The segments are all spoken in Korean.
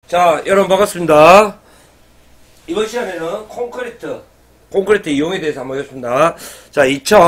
자, 여러분 반갑습니다. 이번 시간에는 콘크리트 이용에 대해서 한번 해보겠습니다. 자,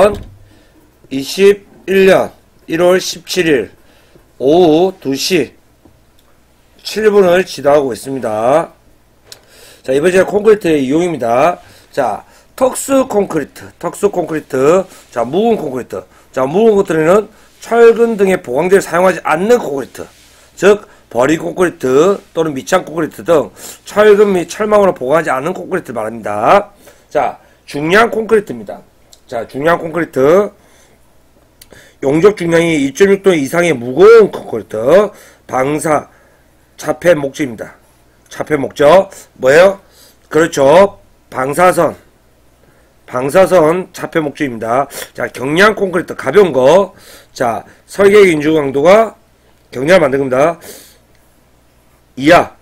2021년 1월 17일 오후 2시 7분을 지나가고 있습니다. 자, 이번 시간 콘크리트의 이용입니다. 자, 특수 콘크리트. 자, 묵은 콘크리트. 자, 묵은 콘크리트는 철근 등의 보강제를 사용하지 않는 콘크리트. 즉, 버리 콘크리트 또는 밑창 콘크리트 등 철근 및 철망으로 보강하지 않는 콘크리트를 말합니다. 자, 중량 콘크리트입니다. 자, 중량 콘크리트. 용적 중량이 2.6톤 이상의 무거운 콘크리트. 방사, 차폐 목적입니다. 차폐 목적. 뭐예요? 그렇죠. 방사선 차폐 목적입니다. 자, 경량 콘크리트. 가벼운 거. 자, 설계 인중 강도가 경량을 만든 겁니다. 이하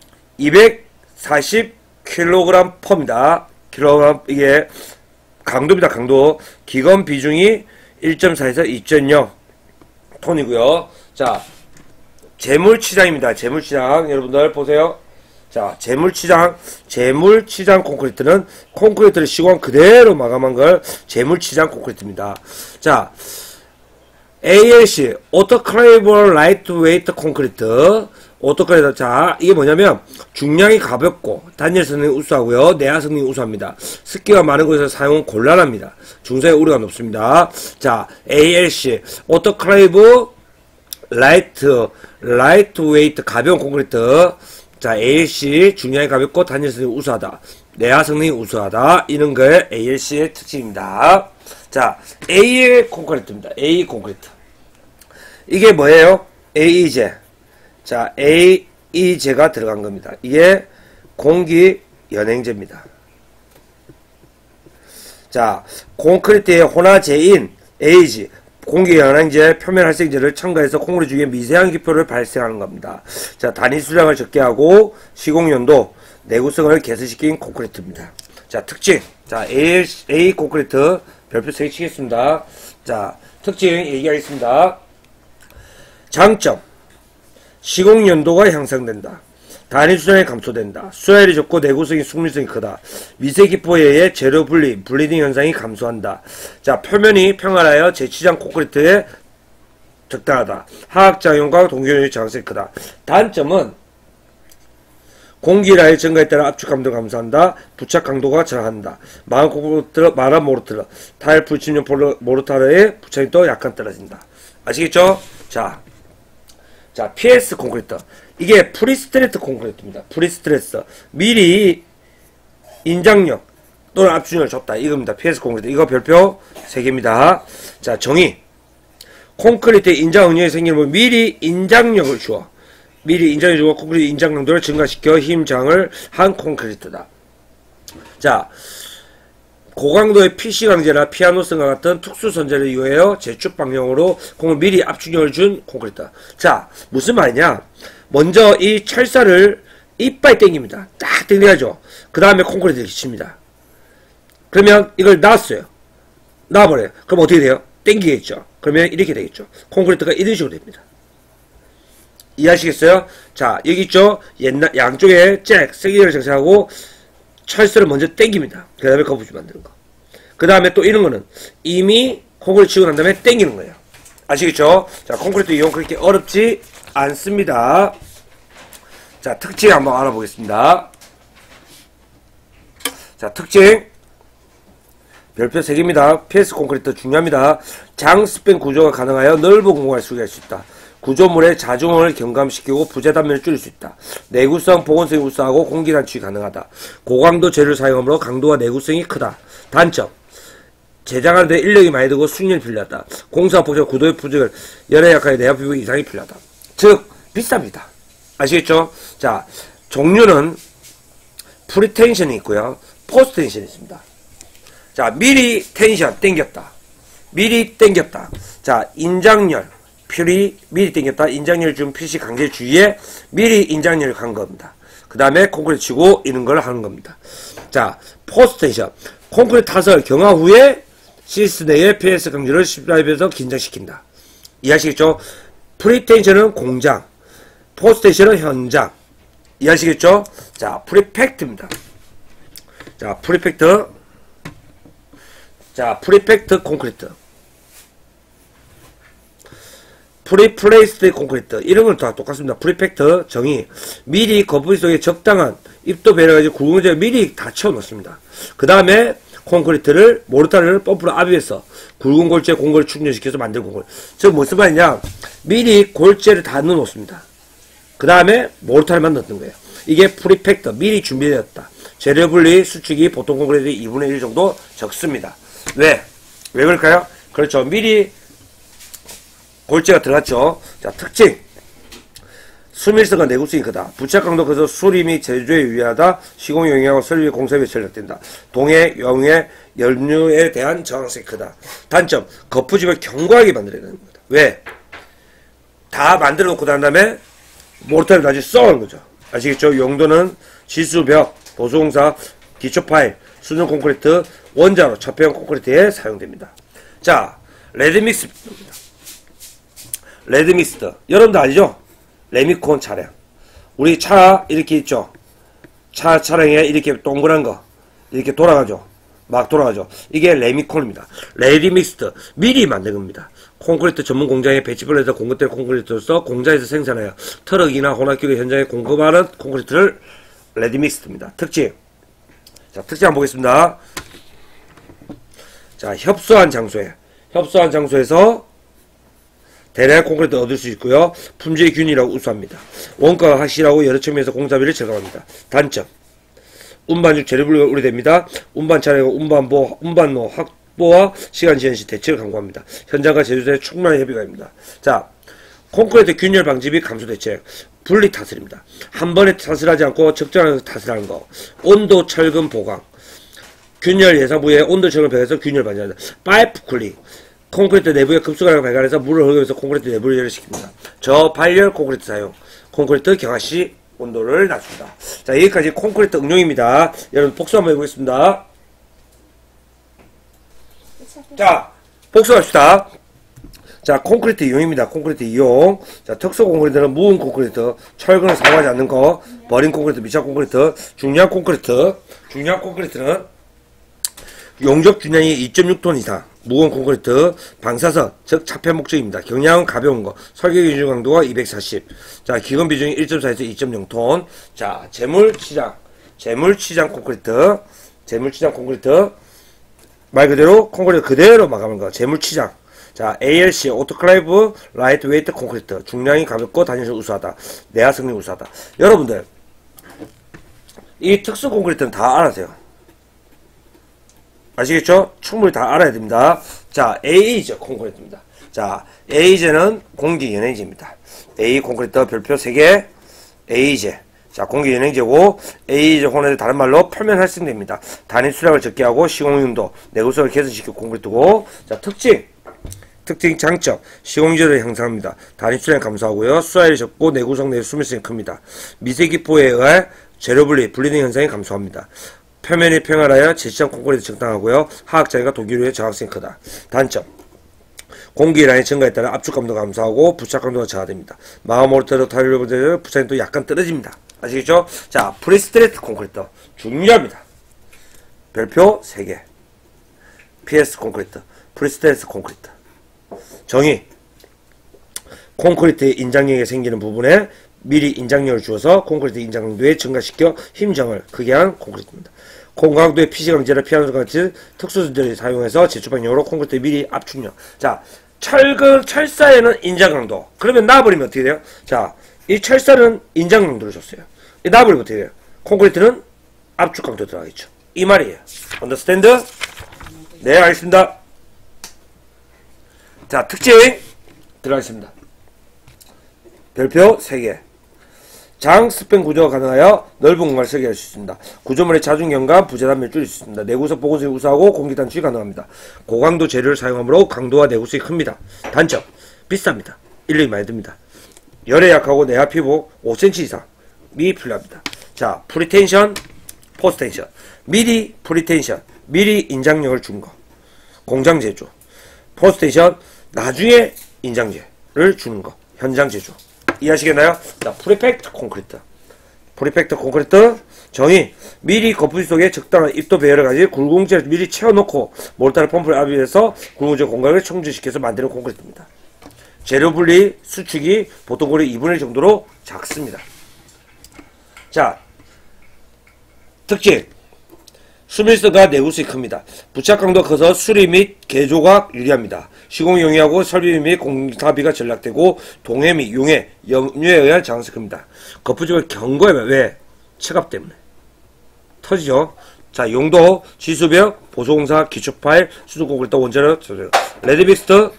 240kg 퍼입니다. 킬로그램, 이게 강도입니다. 강도. 기건 비중이 1.4에서 2.0 톤이고요. 자, 재물치장입니다. 재물치장. 여러분들 보세요. 자, 재물치장 콘크리트는 콘크리트를 시공 그대로 마감한 걸 재물치장 콘크리트입니다. 자, ALC, 오토클레이블 라이트웨이트 콘크리트. 오토클레이블. 자, 이게 뭐냐면, 중량이 가볍고, 단열 성능이 우수하고요, 내화 성능이 우수합니다. 습기가 많은 곳에서 사용은 곤란합니다. 중소의 우려가 높습니다. 자, ALC, 오토클레이블 라이트웨이트 가벼운 콘크리트. 자, ALC, 중량이 가볍고, 단열 성능이 우수하다. 내화 성능이 우수하다. 이런 게 ALC의 특징입니다. 자, A 콘크리트입니다. A 콘크리트. 이게 뭐예요? AE제. 자, AE제가 들어간 겁니다. 이게 공기 연행제입니다. 자, 콘크리트의 혼화제인 AEG, 공기 연행제 표면 활성제를 첨가해서 콘크리트 중에 미세한 기표를 발생하는 겁니다. 자, 단위 수량을 적게 하고 시공연도, 내구성을 개선시킨 콘크리트입니다. 자, 특징. 자, A 콘크리트 별표 3개 치겠습니다. 자, 특징 얘기하겠습니다. 장점. 시공연도가 향상된다. 단위 수량이 감소된다. 수열이 적고 내구성이 숙밀성이 크다. 미세 기포에 의해 재료 블리딩 현상이 감소한다. 자, 표면이 평활하여 재치장 콘크리트에 적당하다. 하악작용과 동기연의 저항성이 크다. 단점은 공기라의 증가에 따라 압축감도 감소한다. 부착 강도가 저하한다. 마감 모르타르, 타일 불침용 모르타르의 부착이 또 약간 떨어진다. 아시겠죠? 자, PS 콘크리트. 이게 프리스트레스 콘크리트입니다. 프리스트레스. 미리 인장력 또는 압축력을 줬다. 이겁니다. PS 콘크리트. 이거 별표 3개입니다. 자, 정의. 콘크리트의 인장 응력이 생기면 미리 인장력을 주어. 미리 인장해주고 콘크리트 인장 강도를 증가시켜 힘장을 한 콘크리트다. 자, 고강도의 PC 강제나 피아노성과 같은 특수 선재를 이용하여 재축 방향으로 공을 미리 압축력을 준 콘크리트. 자, 무슨 말이냐? 먼저 이 철사를 이빨 당깁니다. 딱 당겨야죠. 그 다음에 콘크리트를 기칩니다. 그러면 이걸 놨어요. 놔버려요. 그럼 어떻게 돼요? 당기겠죠. 그러면 이렇게 되겠죠. 콘크리트가 이런 식으로 됩니다. 이해하시겠어요? 자, 여기 있죠? 양쪽에 세기를 장착하고 철사를 먼저 당깁니다. 그 다음에 거푸집 만드는 거. 그 다음에 또 이런 거는 이미 콘크리트 치고 난 다음에 당기는 거예요. 아시겠죠? 자, 콘크리트 이용 그렇게 어렵지 않습니다. 자, 특징 한번 알아보겠습니다. 자, 특징. 별표 3개입니다. PS 콘크리트 중요합니다. 장스팬 구조가 가능하여 넓은 공간을 수리할 수 있다. 구조물의 자중을 경감시키고 부재 단면을 줄일 수 있다. 내구성, 보건성이 우수하고 공기 단축이 가능하다. 고강도 재료를 사용하므로 강도와 내구성이 크다. 단점. 제작하는 데 인력이 많이 들고 숙련이 필요하다. 공사 복잡 구도의 부족을 열에 약하게 내화 피부 이상이 필요하다. 즉, 비쌉니다. 아시겠죠? 자, 종류는 프리텐션이 있고요. 포스트 텐션이 있습니다. 자, 미리 텐션 땡겼다. 미리 땡겼다. 자, 인장열. 미리 땡겼다. 인장열 준 PC 강제 주의에 미리 인장열을 간 겁니다. 그 다음에 콘크리트 치고 이런 걸 하는 겁니다. 자, 포스트 텐션. 콘크리트 타설 경화 후에 시스 내에 PS 강제를 십라입에서 긴장시킨다. 이해하시겠죠? 프리텐션은 공장, 포스트 텐션은 현장. 이해하시겠죠? 자, 프리팩트입니다. 자, 프리팩트. 자, 프리팩트 콘크리트. 프리플레이스드 콘크리트. 이름은 다 똑같습니다. 프리팩트 정의. 미리 거푸이 속에 적당한 입도 배려가지고 굵은재를 미리 다 채워놓습니다. 그 다음에 콘크리트를, 모르타르를 펌프로 압입해서 굵은 골재 공골을 충전시켜서 만든 공골. 즉, 무슨 말이냐. 미리 골재를 다 넣어놓습니다. 그 다음에 모르타르만 넣는 거예요. 이게 프리팩트. 미리 준비되었다. 재료 분리 수축이 보통 콘크리트의 2분의 1 정도 적습니다. 왜? 왜 그럴까요? 그렇죠. 미리 골재가 들어갔죠. 자, 특징. 수밀성과 내구성이 크다. 부착 강도 커서 수리 및 제조에 유의하다. 시공 용이하고 설비 공사비에 전략된다. 동해, 영해, 연료에 대한 저항성이 크다. 단점. 거푸집을 견고하게 만들어야 되는 겁니다. 왜? 다 만들어 놓고 난 다음에 모르타를 다시 써오는 거죠. 아시겠죠? 용도는 지수벽, 보수공사, 기초파일, 수전 콘크리트, 원자로, 차폐형 콘크리트에 사용됩니다. 자, 레드믹스입니다. 레드믹스드. 여러분들 아시죠? 레미콘 차량. 우리 차 이렇게 있죠? 차량에 이렇게 동그란 거 이렇게 돌아가죠. 막 돌아가죠. 이게 레미콘입니다. 레드믹스드. 미리 만든 겁니다. 콘크리트 전문 공장에 배치를 해서 공급될 콘크리트로서 공장에서 생산하여 트럭이나 혼합기구 현장에 공급하는 콘크리트를 레드믹스드입니다. 특징. 자, 특징 한번 보겠습니다. 자, 협소한 장소에. 협소한 장소에서 대량의 콘크리트 얻을 수 있고요. 품질 균일하고 우수합니다. 원가가 확실하고 여러 측면에서 공사비를 절감합니다. 단점. 운반 중 재료 분리가 우려됩니다. 운반 차량과 운반로 확보와 시간 지연 시 대책을 강구합니다. 현장과 제조사의 충분한 협의가 입니다. 자, 콘크리트 균열 방지 및 감소 대책. 분리 타설입니다. 한 번에 타설하지 않고 적절하게 타설하는 거. 온도 철근 보강. 균열 예상 부위에 온도 철근 배해서 균열 방지합니다. 파이프 쿨링. 콘크리트 내부에 급수관을 발견해서 물을 허용해서 콘크리트 내부를 열시킵니다. 저발열 콘크리트 사용. 콘크리트 경화시 온도를 낮춘다. 자, 여기까지 콘크리트 응용입니다. 여러분 복수 한번 해보겠습니다. 자, 복수합시다. 자, 콘크리트 이용입니다. 콘크리트 이용. 자, 특수 콘크리트는 무은 콘크리트, 철근을 사용하지 않는 거, 버린 콘크리트, 미착 콘크리트, 중량 콘크리트. 중량 콘크리트는 용적 중량이 2.6톤 이상, 무거운 콘크리트, 방사선, 즉 차폐 목적입니다. 경량은 가벼운 거, 설계 기준 강도가 240. 자, 기금 비중이 1.4에서 2.0톤. 자, 재물치장 콘크리트, 재물치장 콘크리트. 말 그대로 콘크리트 그대로 마감하는 거, 재물치장. 자, ALC, 오토클레이브, 라이트 웨이트 콘크리트. 중량이 가볍고 단열성 우수하다. 내화 성능 우수하다. 여러분들, 이 특수 콘크리트는 다 알아세요. 아시겠죠? 충분히 다 알아야 됩니다. 자, A제 콘크리트입니다. 자, A제는 공기연행제입니다. A 콘크리트 별표 3개, A제. 자, 공기연행제고, A제 혼합 다른 말로 표면 활성됩니다. 단위 수량을 적게 하고, 시공용도, 내구성을 개선시키고 콘크리트고, 자, 특징, 장점, 시공률을 향상합니다. 단위 수량 감소하고요. 수화율이 적고, 내구성 내 수밀성이 큽니다. 미세기포에 의해 재료분리, 분리등 현상이 감소합니다. 표면이 평활하여 제시장 콘크리트 적당하고요. 하악장애가 독일유의 저항성이 크다. 단점. 공기량의 증가에 따라 압축감도가 감소하고 부착감도가 저하됩니다. 마모르타르 타일로브들 부착감도 약간 떨어집니다. 아시겠죠? 자, 프리스트레이트 콘크리트 중요합니다. 별표 3개. PS 콘크리트, 프리스트레이트 콘크리트. 정의. 콘크리트의 인장력이 생기는 부분에 미리 인장력을 주어서 콘크리트 인장강도에 증가시켜 힘정을 크게 한 콘크리트입니다. 고강도의 피시감제를 피하는 것 같이 특수전자를 사용해서 제초방용으로 콘크리트 미리 압축력. 자, 철사에는 인장강도. 그러면 놔버리면 어떻게 돼요? 자, 이 철사는 인장강도를 줬어요. 이 놔버리면 어떻게 돼요? 콘크리트는 압축강도 들어가겠죠. 이 말이에요. 언더스탠드? 네, 알겠습니다. 자, 특징 들어가겠습니다. 별표 3개. 장 스팬 구조가 가능하여 넓은 공간을 설계할 수 있습니다. 구조물의 자중경과 부재단면을 줄일 수 있습니다. 내구성 보건성이 우수하고 공기 단축이 가능합니다. 고강도 재료를 사용하므로 강도와 내구성이 큽니다. 단점. 비쌉니다. 인력이 많이 듭니다. 열에 약하고 내화 피부 5cm 이상이 필요합니다. 자, 프리텐션, 포스텐션. 미리 프리텐션, 미리 인장력을 준 거. 공장 제조. 포스텐션, 나중에 인장제를 주는 거. 현장 제조. 이해하시겠나요? 자, 프리팩트 콘크리트. 프리팩트 콘크리트 정의 미리 거푸집 속에 적당한 입도 배열을 가진 굴공지를 미리 채워놓고 몰타르 펌프를 압입해서 굴공지 공간을 청주시켜서 만드는 콘크리트입니다. 재료 분리 수축이 보통 거리 2분의 1 정도로 작습니다. 자, 특징 수밀성과 내구성이 큽니다. 부착 강도가 커서 수리 및 개조가 유리합니다. 시공 용이하고 설비 및 공사비가 절약되고 동해 및 융해, 염류에 의한 장악성이 큽니다. 거푸집을 견고하면 왜? 체갑 때문에 터지죠. 자, 용도 지수벽, 보수공사, 기초파일, 수도콘크리트 원재료, 레드빅스트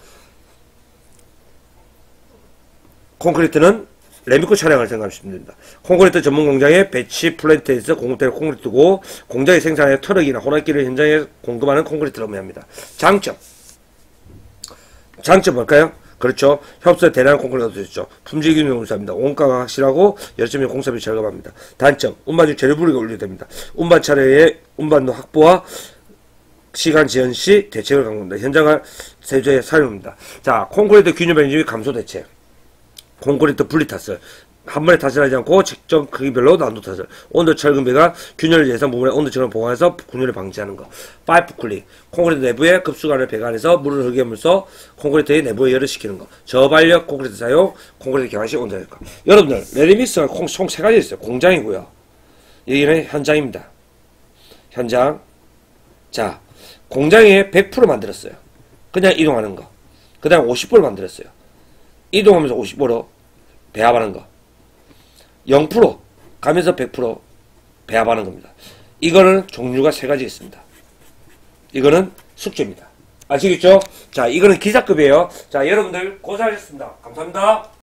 콘크리트는 레미코 차량을 생각하시면 됩니다. 콘크리트 전문 공장의 배치 플랜트에서 공급되는 콘크리트고 공장이 생산하여 트럭이나 호락기를 현장에 공급하는 콘크리트라고 합니다. 장점 뭘까요? 그렇죠. 협소에 대량한 콘크리트가 들어있죠. 품질 기능 공사입니다. 원가가 확실하고 열점의 공사비 절감합니다. 단점 운반 중 재료 분리가 완료됩니다. 운반 차례의 운반도 확보와 시간 지연 시 대책을 강구합니다. 현장을 세조에 사용합니다. 자, 콘크리트 균열 변심이 감소 대책. 콘크리트 분리 타설 한 번에 타설하지 않고 직접 크기별로 난도 타설 온도 철근배가 균열 예상 부분에 온도 측을 보강해서 균열을 방지하는 거 파이프 쿨링 콘크리트 내부에 급수관을 배관해서 물을 흙에 물서 콘크리트의 내부에 열을 식히는 거 저발력 콘크리트 사용 콘크리트 경화시 온도 효과 여러분들 레드믹스가 총 3가지 있어요. 공장이고요 여기는 현장입니다. 현장 자 공장에 100% 만들었어요. 그냥 이동하는 거 그 다음 50% 만들었어요. 이동하면서 50% 배합하는 거 0% 가면서 100% 배합하는 겁니다. 이거는 종류가 3가지 있습니다. 이거는 숙제입니다. 아시겠죠? 자, 이거는 기사급이에요. 자, 여러분들 고생하셨습니다. 감사합니다.